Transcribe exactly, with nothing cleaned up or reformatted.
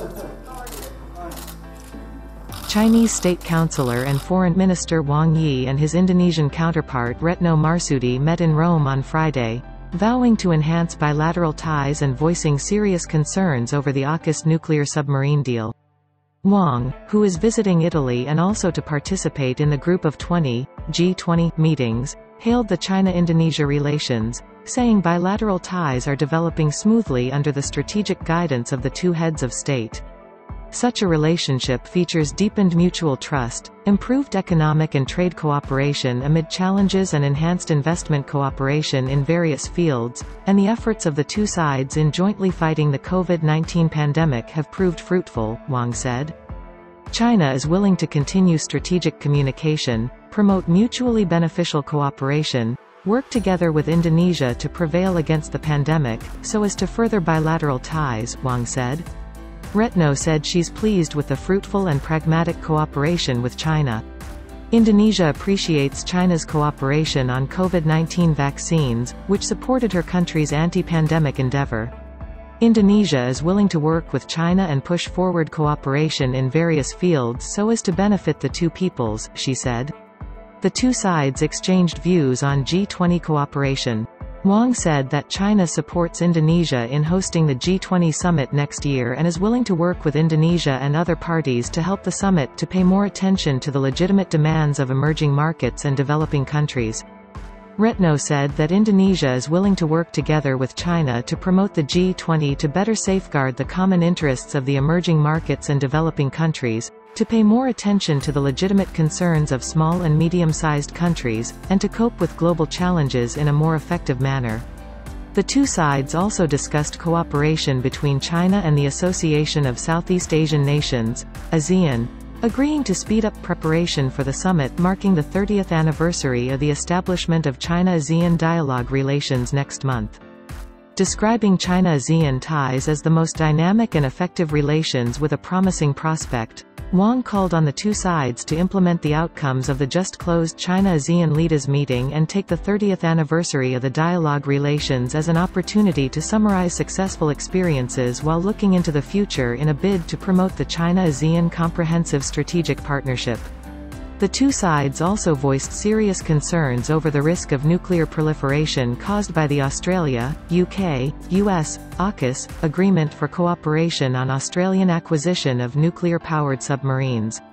Chinese State Councilor and Foreign Minister Wang and his Indonesian counterpart Retno Marsudi met in Rome on Friday, vowing to enhance bilateral ties and voicing serious concerns over the AUKUS nuclear submarine deal. Wang, who is visiting Italy and also to participate in the Group of twenty, G twenty, meetings, hailed the China-Indonesia relations, saying bilateral ties are developing smoothly under the strategic guidance of the two heads of state. Such a relationship features deepened mutual trust, improved economic and trade cooperation amid challenges and enhanced investment cooperation in various fields, and the efforts of the two sides in jointly fighting the COVID nineteen pandemic have proved fruitful, Wang said. China is willing to continue strategic communication, promote mutually beneficial cooperation, work together with Indonesia to prevail against the pandemic, so as to further bilateral ties, Wang said. Retno said she's pleased with the fruitful and pragmatic cooperation with China. Indonesia appreciates China's cooperation on COVID nineteen vaccines, which supported her country's anti-pandemic endeavor. Indonesia is willing to work with China and push forward cooperation in various fields so as to benefit the two peoples, she said. The two sides exchanged views on G twenty cooperation. Wang said that China supports Indonesia in hosting the G twenty summit next year and is willing to work with Indonesia and other parties to help the summit to pay more attention to the legitimate demands of emerging markets and developing countries. Retno said that Indonesia is willing to work together with China to promote the G twenty to better safeguard the common interests of the emerging markets and developing countries, to pay more attention to the legitimate concerns of small and medium-sized countries, and to cope with global challenges in a more effective manner. The two sides also discussed cooperation between China and the Association of Southeast Asian Nations, ASEAN, agreeing to speed up preparation for the summit marking the thirtieth anniversary of the establishment of China-ASEAN dialogue relations next month. Describing China-ASEAN ties as the most dynamic and effective relations with a promising prospect, Wang called on the two sides to implement the outcomes of the just-closed China-ASEAN leaders meeting and take the thirtieth anniversary of the dialogue relations as an opportunity to summarize successful experiences while looking into the future in a bid to promote the China-ASEAN Comprehensive Strategic Partnership. The two sides also voiced serious concerns over the risk of nuclear proliferation caused by the Australia, U K, U S, AUKUS, Agreement for Cooperation on Australian Acquisition of Nuclear-Powered Submarines.